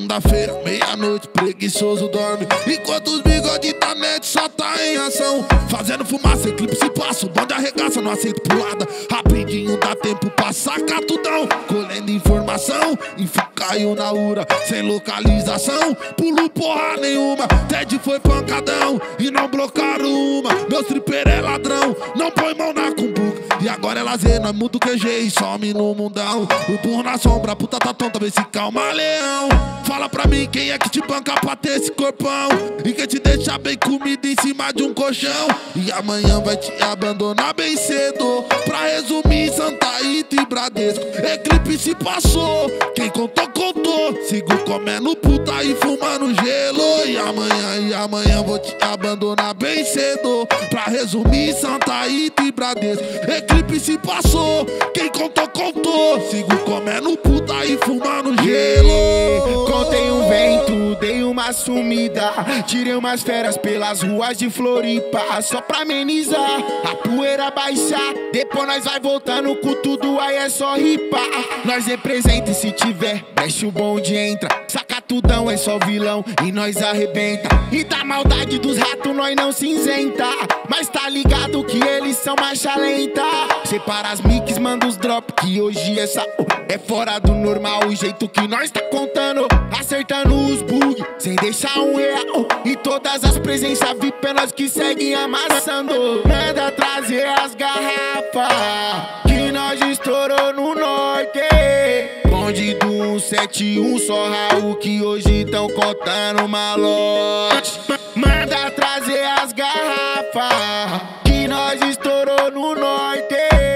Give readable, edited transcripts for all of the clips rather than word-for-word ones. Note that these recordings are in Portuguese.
Segunda-feira, meia-noite, preguiçoso dorme, enquanto os bigode da net só tá em ação. Fazendo fumaça, eclipse passa, o bonde arregaça, não aceito pulada. Rapidinho dá tempo pra sacar tudão. Colhendo informação, info caiu na ura. Sem localização, pulo porra nenhuma. Ted foi pancadão e não blocaram uma. Meu stripper é ladrão, não põe mão na cumbuca. E agora é lazer, nós muda o QG e some no mundão. O burro na sombra, a puta tá tonta, vê se calma, leão. Fala pra mim quem é que te banca pra ter esse corpão e quem te deixa bem comida em cima de um colchão. E amanhã vai te abandonar bem cedo. Pra resumir, Santa Rita e Bradesco. Eclipse passou, quem contou, contou. Sigo comendo puta e fumando gelo. E amanhã vou te abandonar bem cedo. Pra resumir, Santa Rita e Bradesco. Eclipse passou, quem contou, contou. Sigo comendo puta e fumando gelo. Contei um vento, dei uma sumida, tirei umas férias pelas ruas de Floripa, só pra amenizar, a poeira baixar. Depois nós vai voltando com tudo, aí é só ripar. Nós representa e se tiver, mexe o bonde entra. Saca tudão, é só vilão e nós arrebenta. E da maldade dos ratos nós não cinzenta, mas tá ligado que eles são marcha lenta. Separa as mix, manda os drop, que hoje essa é fora do normal. O jeito que nós tá contando, acertando os bug, sem deixar um real. E todas as presenças VIP é nós que seguem amassando. Manda trazer as garrafas, que nós estourou no norte. Bonde do 171, só Raul, que hoje tão contando malote. Manda trazer as garrafas, que nós estourou no norte.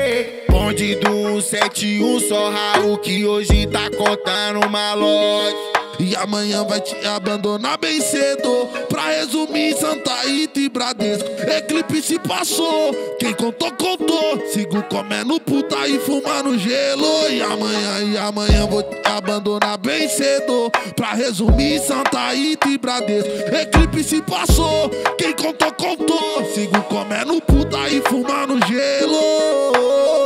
Bonde do 171, só Raul, que hoje tá contando malote. E amanhã vai te abandonar bem cedo. Pra resumir, Santa Rita e Bradesco. Eclipse passou, quem contou, contou. Sigo comendo puta e fumando gelo. E amanhã vou te abandonar bem cedo. Pra resumir, Santa Rita e Bradesco. Eclipse passou, quem contou, contou. Sigo comendo puta e fumando gelo.